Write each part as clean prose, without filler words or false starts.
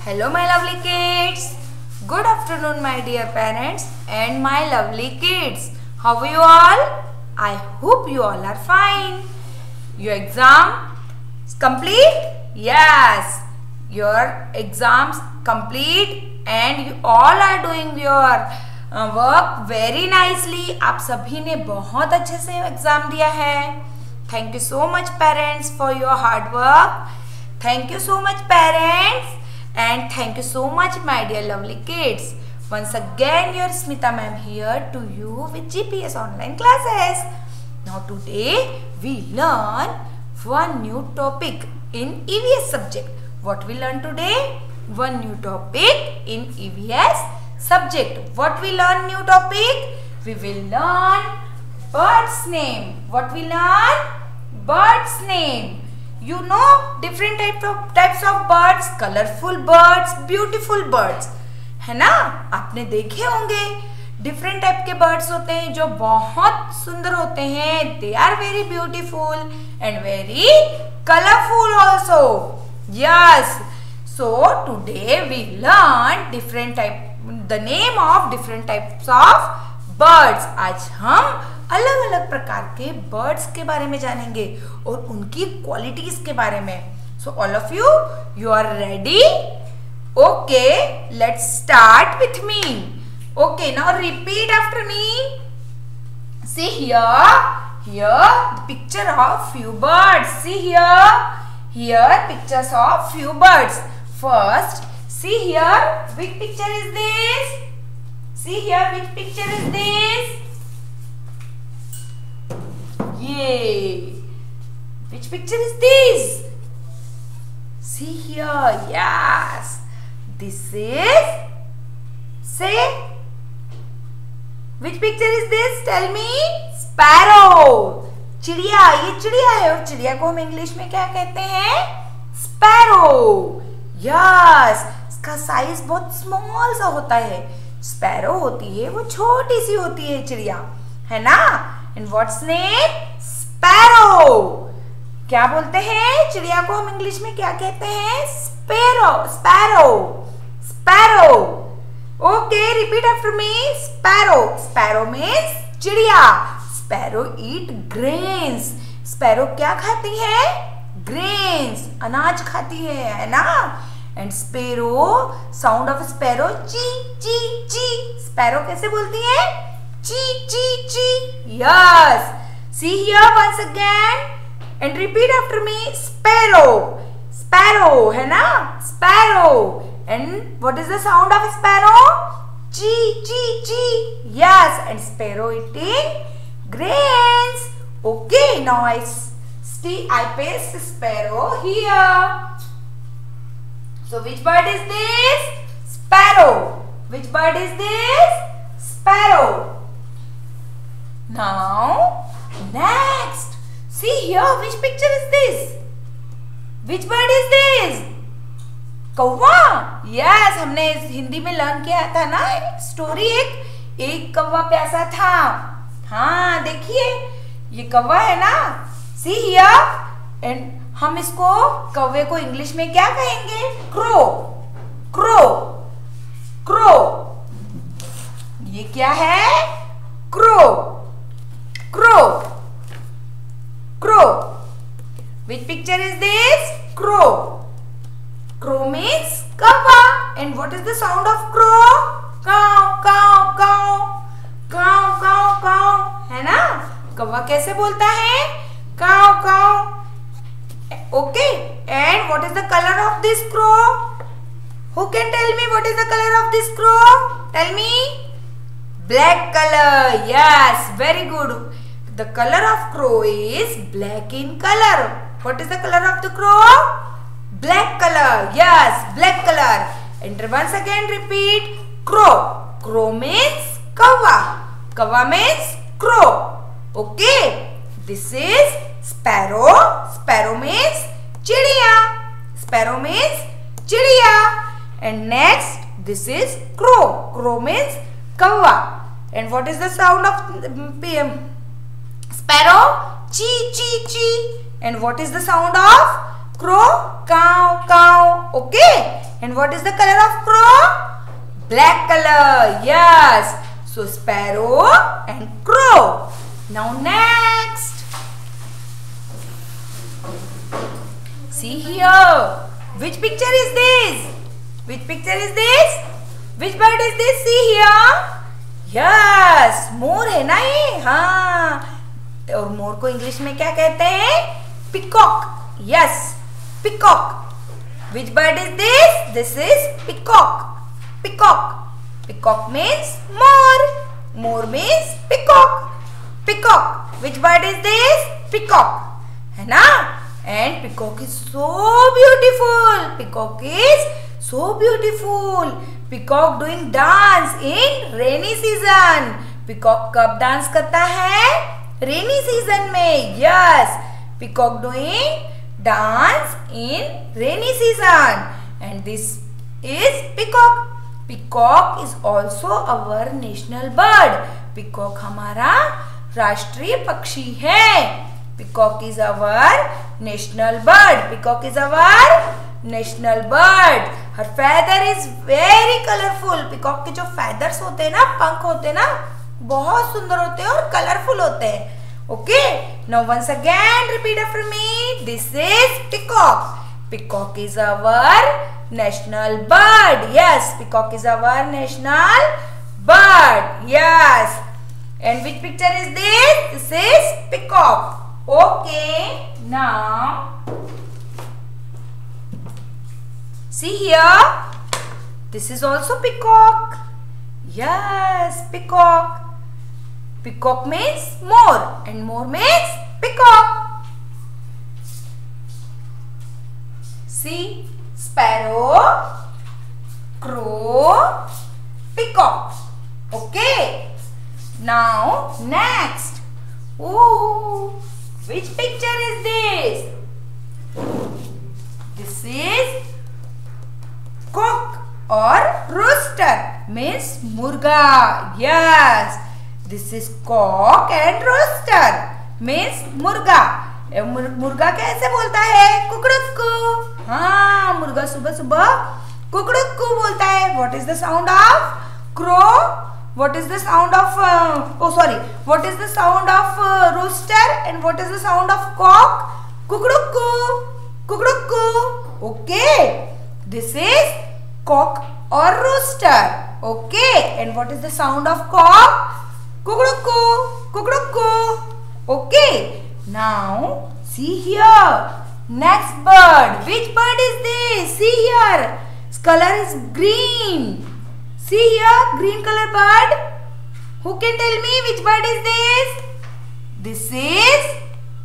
Hello my lovely kids. Good afternoon my dear parents and my lovely kids. How are you all? I hope you all are fine. Your exam is complete? Yes. Your exams complete and you all are doing your work very nicely. आप सभी ने बहुत अच्छे से exam दिया है. Thank you so much parents for your hard work. Thank you so much parents. And thank you so much my dear lovely kids. Once again your Smita ma'am here to you with GPS online classes. Now today we learn one new topic in EVS subject. What we learn today? One new topic in EVS subject. What we learn new topic? We will learn bird's name. What we learn? Bird's name. You know different types of birds, colorful birds, beautiful birds, है ना? आपने देखे होंगे different type के birds होते हैं जो बहुत सुंदर होते हैं. They are very beautiful and very colorful also. Yes. So today we learn the name of different types of birds. आज हम अलग अलग प्रकार के बर्ड्स के बारे में जानेंगे और उनकी क्वालिटीज के बारे में. So all of you are ready? Okay, let's start with me. Okay, now repeat after me. See here the picture of few birds. See here pictures of few birds. First, see here which picture is this? See here which picture is this? Yay! Which picture is this? See here. Yes. This is. Say. Which picture is this? Tell me. Sparrow. चिड़िया. ये चिड़िया है और चिड़िया को हम English में क्या कहते हैं? Sparrow. Yes. इसका साइज बहुत स्मॉल सा होता है. Sparrow होती है वो छोटी सी होती है चिड़िया, है ना? And what's name? Sparrow. क्या बोलते हैं चिड़िया को हम इंग्लिश में क्या कहते हैं? Sparrow. Okay, repeat after me. Sparrow means चिड़िया. Sparrow eat grains. Sparrow क्या खाती है? Grains. अनाज खाती है ना? And sparrow, sound of sparrow, ची ची ची. Sparrow कैसे बोलती है? Chi. Yes. See here once again and repeat after me. Sparrow है ना? Sparrow. And what is the sound of sparrow? Chi. Yes. And sparrow eating grains. Okay. Now I paste sparrow here. So which bird is this? Sparrow. Which bird is this? Sparrow. Now, next, see here, which picture is this? Which bird is this? कौवा. Yes, हमने हिंदी में learn किया था ना story. एक कौवा प्यासा था. हाँ, देखिए ये कौवा है ना. See here, and हम इसको कौवे को इंग्लिश में क्या कहेंगे? Crow. ये क्या है? Crow. Which picture is this? Crow means कौवा. And what is the sound of crow? Cow. है ना? कौवा कैसे बोलता है? Cow. Okay. And what is the color of this crow? Who can tell me what is the color of this crow? Tell me. Black color. Yes, very good. The color of crow is black in color. What is the color of the crow? Black color. Yes, black color. And once again repeat. Crow means कौवा. कौवा means crow. Okay. This is sparrow. Sparrow means चिड़िया. And next this is crow means कौवा. And what is the sound of sparrow? Chi. And what is the sound of crow? Cow. Okay. And what is the color of crow? Black color. Yes. So sparrow and crow. Now next. See here. Which picture is this? Which picture is this? Which bird is this? See here. Yes. मोर है ना ये. हाँ. और मोर को English में क्या कहते हैं? Peacock. Yes. Peacock. Which bird is this? This is peacock. Peacock. Peacock means more. More means peacock. Peacock. Which bird is this? Peacock. है ना? And peacock is so beautiful. Peacock is so beautiful. Peacock doing dance in rainy season. Peacock कब dance करता है? Rainy season में. Yes. Peacock doing dance in rainy season. And this is peacock. Peacock is also our national bird. Peacock हमारा राष्ट्रीय पक्षी है. Peacock is our national bird. Peacock is our national bird. Her feather is very colorful. Peacock के जो feathers होते हैं ना, पंख होते हैं ना, बहुत सुंदर होते हैं और colorful होते हैं. Okay. Now once again repeat after me. This is peacock. Peacock is our national bird. Yes, peacock is our national bird. Yes. And which picture is this? This is peacock. Okay. Now see here. This is also peacock. Yes, peacock. Peacock means more and more means peacock. See, sparrow, crow, peacock. Okay. Now next. Ooh, which picture is this? This is cock or rooster means murga. Yes. This is cock and rooster means मुर्गा. मुर्गा कैसे बोलता है? कुकड़ुक्कू. हाँ, मुर्गा सुबह सुबह कुकड़ुक्कू बोलता है. What is the sound of crow? What is the sound of what is the sound of rooster and what is the sound of cock? Kukuduku. Kukuduku. Okay. This is cock or rooster. Okay. And what is the sound of cock? Kukuduku. Kukuduku. Okay. Now see here. Next bird. Which bird is this? See here. Its color is green. See here, green color bird. Who can tell me which bird is this? This is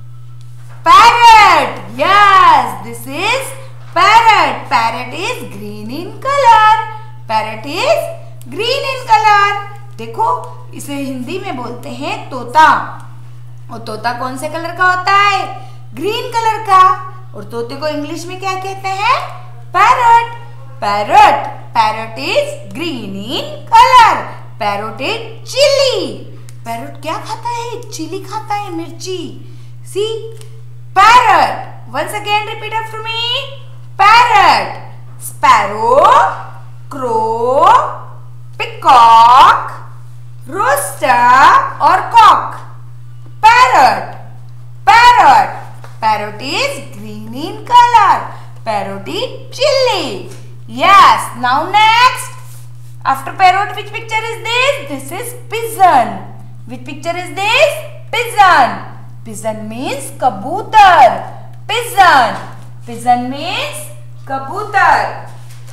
parrot. Yes, this is parrot. Parrot is green in color. Parrot is green in color. देखो, इसे हिंदी में बोलते हैं तोता. और तोता कौन से कलर का होता है? ग्रीन कलर का. और तोते को इंग्लिश में क्या कहते हैं? Parrot. Parrot. Parrot is green in color. Parrot is chili. Parrot क्या खाता है? Chili खाता है, मिर्ची. See, parrot. Once again repeat after me. Parrot, sparrow, crow, peacock, rooster or cock. Parrot. Parrot. Parrot is green in color. Parrot is chili. Yes. Now next. After parrot, which picture is this? This is pigeon. Which picture is this? Pigeon. Pigeon means kabutar. Pigeon. Pigeon means kabutar.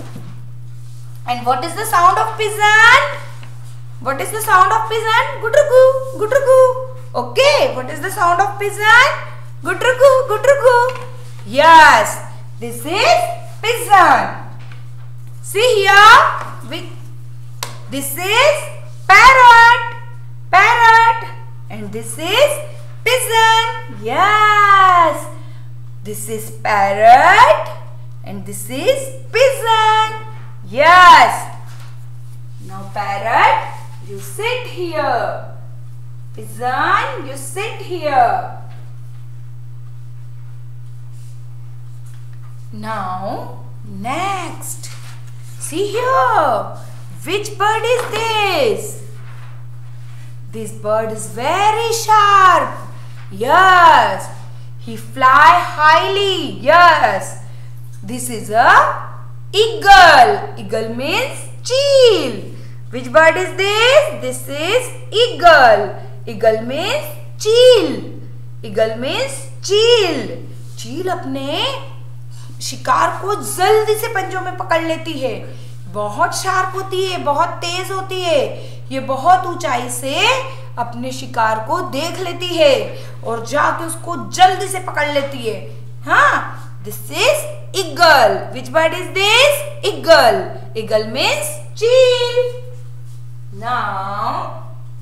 And what is the sound of pigeon? What is the sound of pigeon? Gutrugu. Gutrugu. Okay. What is the sound of pigeon? Gutrugu. Gutrugu. Yes. This is pigeon. See here, this is parrot, parrot, and this is pigeon. Yes, this is parrot, and this is pigeon. Yes. Now parrot, you sit here. Pigeon, you sit here. Now next. See here. Which bird is this? This bird is very sharp. Yes. He fly highly. Yes. This is a eagle. Eagle means cheel. Which bird is this? This is eagle. Eagle means cheel. Eagle means चील. चील अपने शिकार को जल्दी से पंजों में पकड़ लेती है. बहुत शार्प होती है, बहुत तेज होती है. ये बहुत ऊंचाई से अपने शिकार को देख लेती है और जाके उसको जल्दी से पकड़ लेती है. हाँ, this is eagle. Which bird is this? Eagle. Eagle means चील. Now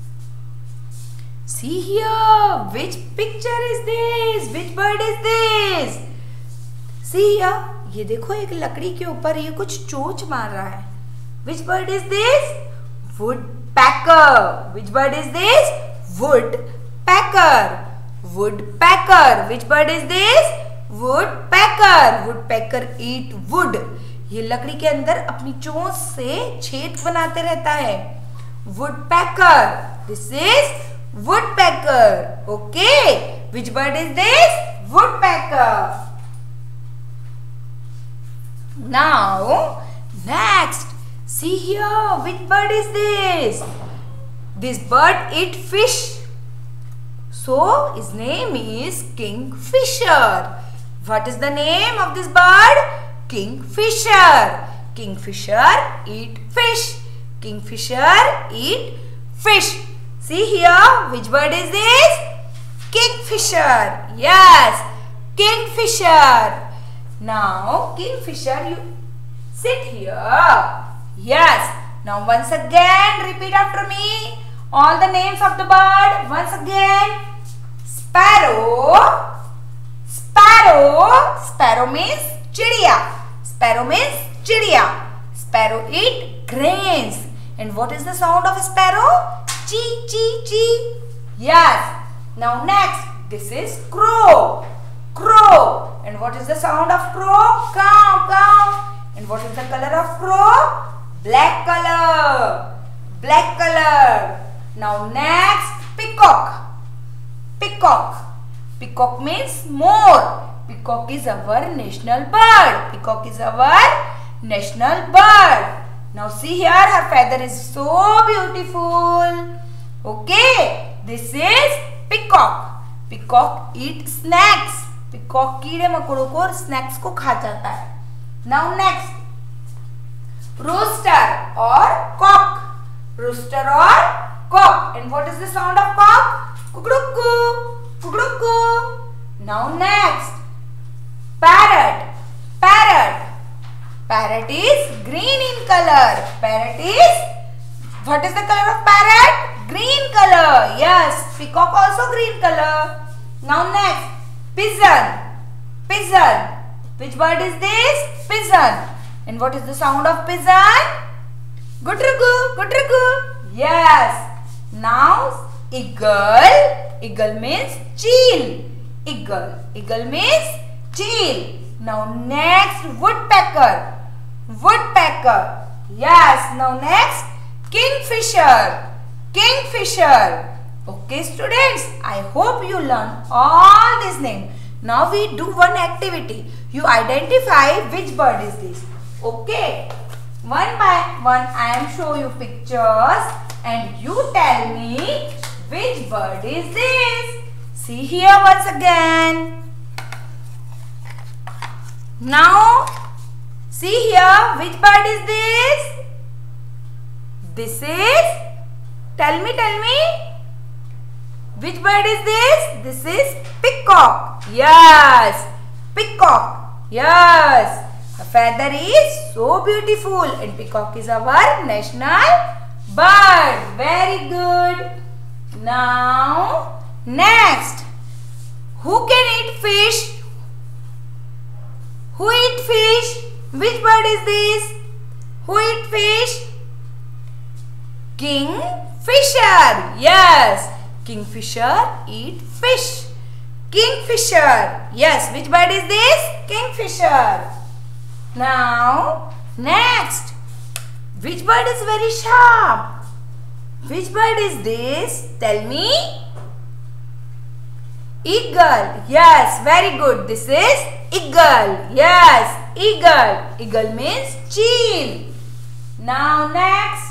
see here. Which picture is this? Which bird is this? See here. ये देखो एक लकड़ी के ऊपर ये कुछ चोंच मार रहा है. Which bird is this? Woodpecker. Which bird is this? Woodpecker. Woodpecker. Which bird is this? Woodpecker. Woodpecker eat wood. ये लकड़ी के अंदर अपनी चोंच से छेद बनाते रहता है. Woodpecker. This is woodpecker. Okay. Which bird is this? Woodpecker. Now, next. See here. Which bird is this? This bird eat fish. So, his name is Kingfisher. What is the name of this bird? Kingfisher. Kingfisher eat fish. Kingfisher eat fish. See here, which bird is this? Kingfisher. Yes, Kingfisher. Now, Kingfisher, you sit here. Yes. Now, once again, repeat after me. All the names of the bird. Once again. Sparrow. Sparrow. Sparrow means chidiya. Sparrow means chidiya. Sparrow eat grains. And what is the sound of a sparrow? Chee, chee, chee. Yes. Now next, this is crow. Crow. And what is the sound of crow? Caw, caw. And what is the color of crow? Black color. Black color. Now next, peacock. Peacock. Peacock means more. Peacock is our national bird. Peacock is our national bird. Now see here, her feather is so beautiful. Okay, this is peacock. Peacock eat snacks. Peacock कीड़े मकोड़ों को और snacks को खा जाता है. Now next, rooster or cock. Rooster or cock. And what is the sound of cock? Kukuruku, kukuruku. Now next, parrot. Parrot. Parrot is green in color. Parrot is, what is the color of parrot? Green color. Yes, peacock also green color. Now next, pigeon. Pigeon. Which bird is this? Pigeon. And what is the sound of pigeon? Gutrugu, gutrugu. Yes. Now eagle. Eagle means cheel. Eagle. Eagle means cheel. Now next, woodpecker. Woodpecker. Yes. Now next, kingfisher. Kingfisher. Okay students, I hope you learn all these names. Now we do one activity. You identify which bird is this. Okay. One by one I am show you pictures and you tell me which bird is this. See here once again. Now, see here, which bird is this? This is, tell me, which bird is this? This is peacock. Yes, peacock. Yes, a feather is so beautiful and peacock is our national bird. Very good. Now, next, who can eat fish? Who eat fish? Which bird is this? Who eat fish? Kingfisher. Yes. Kingfisher eat fish. Kingfisher. Yes. Which bird is this? Kingfisher. Now, next. Which bird is very sharp? Which bird is this? Tell me. Eagle. Yes, very good. This is eagle. Yes, eagle. Eagle means chill. Now next.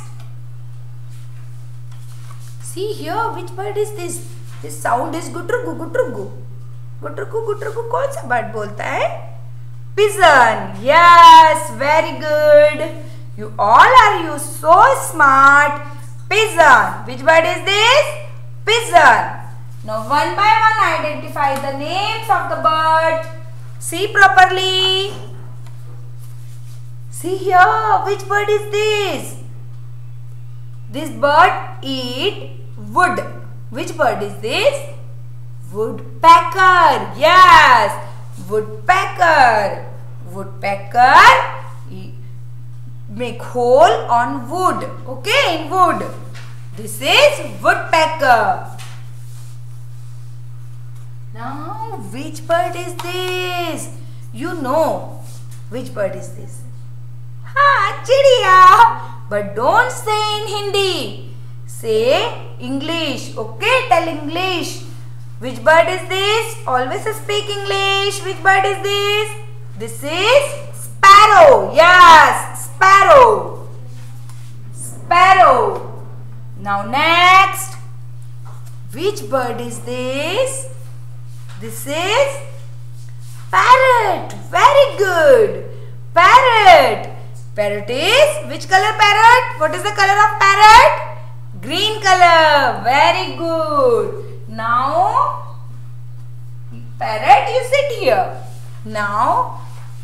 See here, which bird is this? This sound is gutrugu gutrugu. Gutrugu gutrugu कौन सा bird बोलता है? Pigeon. Yes, very good. You all are so smart. Pigeon. Which bird is this? Pigeon. Now one by one identify the names of the bird. See properly. See here, which bird is this? This bird eat wood. Which bird is this? Woodpecker. Yes, woodpecker. Woodpecker make hole on wood. Okay, in wood. This is woodpecker. Now, which bird is this? You know which bird is this? Ha, chidiya. But don't say in Hindi. Say English. Okay, tell English. Which bird is this? Always speak English. Which bird is this? This is sparrow. Yes, sparrow. Sparrow. Now next. Which bird is this? This is parrot. Very good. Parrot. Parrot is which color parrot? What is the color of parrot? Green color. Very good. Now, parrot, you sit here. Now,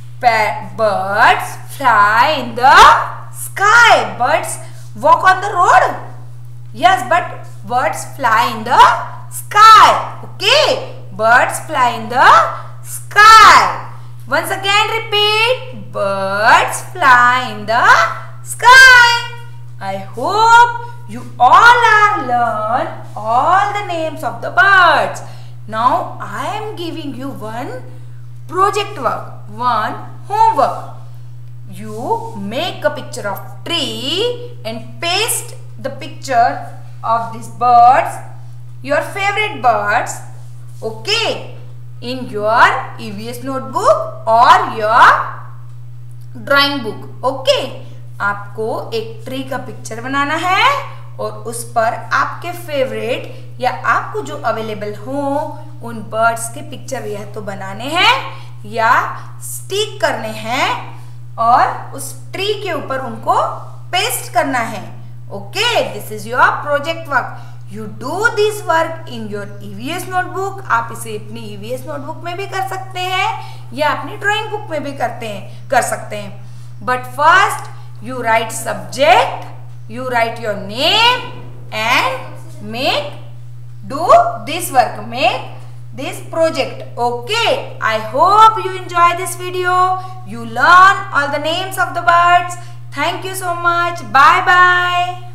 birds fly in the sky. Birds walk on the road. Yes, but birds fly in the sky. Okay. Birds fly in the sky. Once again repeat. Birds fly in the sky. I hope you all are learn all the names of the birds. Now I am giving you one project work, one homework. You make a picture of tree and paste the picture of these birds, your favorite birds, okay, in your EVS notebook or your drawing book. Okay, आपको एक tree का picture बनाना है और उस पर आपके favourite या आपको जो अवेलेबल हो उन बर्ड्स के पिक्चर या तो बनाने हैं या स्टिक करने हैं और उस ट्री के ऊपर उनको पेस्ट करना है. Okay, this is your project work. You do this work in your EVS notebook. आप इसे अपनी ईवीएस नोटबुक में भी कर सकते हैं या अपनी ड्राइंग बुक में भी कर सकते हैं. But first you write subject, you write your name and do this work, make this project. Okay, I hope you enjoy this video. You learn all the names of the birds. Thank you so much. Bye bye.